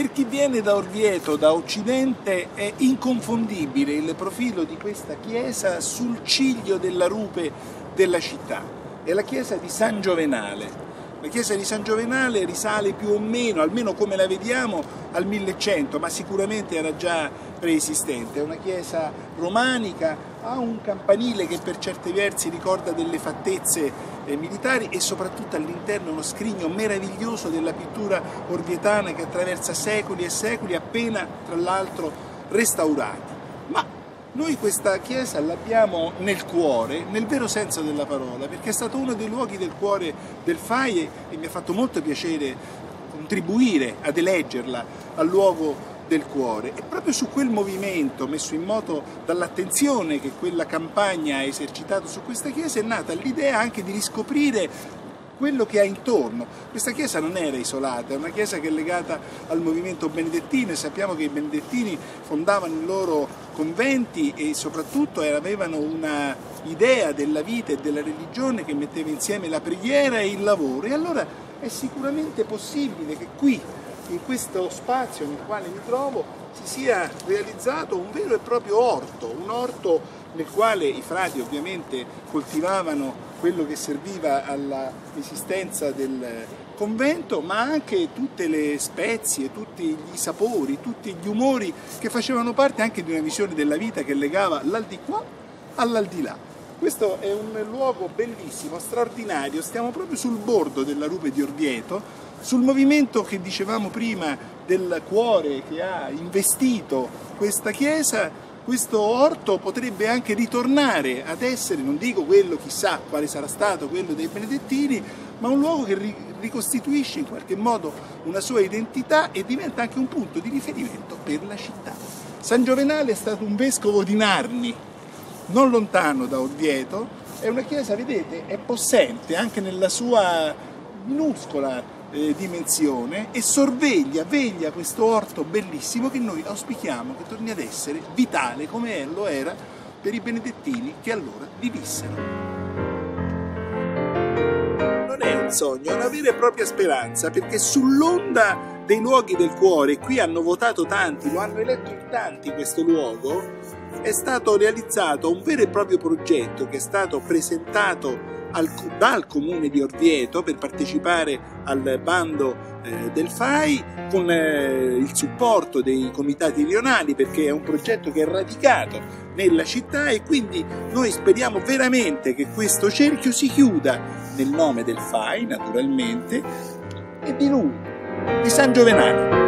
Per chi viene da Orvieto, da Occidente, è inconfondibile il profilo di questa chiesa sul ciglio della rupe della città. È la chiesa di San Giovenale. La chiesa di San Giovenale risale più o meno, almeno come la vediamo, al 1100, ma sicuramente era già preesistente. È una chiesa romanica, ha un campanile che per certi versi ricorda delle fattezze militari e soprattutto all'interno uno scrigno meraviglioso della pittura orvietana che attraversa secoli e secoli, appena tra l'altro restaurati. Ma noi questa chiesa l'abbiamo nel cuore, nel vero senso della parola, perché è stato uno dei luoghi del cuore del FAI e mi ha fatto molto piacere contribuire ad eleggerla al luogo del cuore. E proprio su quel movimento messo in moto dall'attenzione che quella campagna ha esercitato su questa chiesa è nata l'idea anche di riscoprire quello che ha intorno. Questa chiesa non era isolata, è una chiesa che è legata al movimento benedettino e sappiamo che i benedettini fondavano i loro conventi e soprattutto avevano una idea della vita e della religione che metteva insieme la preghiera e il lavoro. E allora è sicuramente possibile che qui, in questo spazio nel quale mi trovo, si sia realizzato un vero e proprio orto, un orto nel quale i frati ovviamente coltivavano quello che serviva all'esistenza del convento, ma anche tutte le spezie, tutti gli sapori, tutti gli umori che facevano parte anche di una visione della vita che legava l'aldilà all'aldilà. Questo è un luogo bellissimo, straordinario, stiamo proprio sul bordo della rupe di Orvieto, sul movimento che dicevamo prima del cuore che ha investito questa chiesa. Questo orto potrebbe anche ritornare ad essere, non dico quello, chissà quale sarà stato quello dei benedettini, ma un luogo che ricostituisce in qualche modo una sua identità e diventa anche un punto di riferimento per la città. San Giovenale è stato un vescovo di Narni, non lontano da Orvieto. È una chiesa, vedete, è possente anche nella sua minuscola dimensione e veglia questo orto bellissimo che noi auspichiamo che torni ad essere vitale come lo era per i benedettini che allora vi vissero. Non è un sogno, è una vera e propria speranza, perché sull'onda dei luoghi del cuore, qui hanno votato tanti, lo hanno eletto in tanti questo luogo, è stato realizzato un vero e proprio progetto che è stato presentato dal comune di Orvieto per partecipare al bando del FAI con il supporto dei comitati rionali, perché è un progetto che è radicato nella città e quindi noi speriamo veramente che questo cerchio si chiuda nel nome del FAI naturalmente e di lui, di San Giovenale.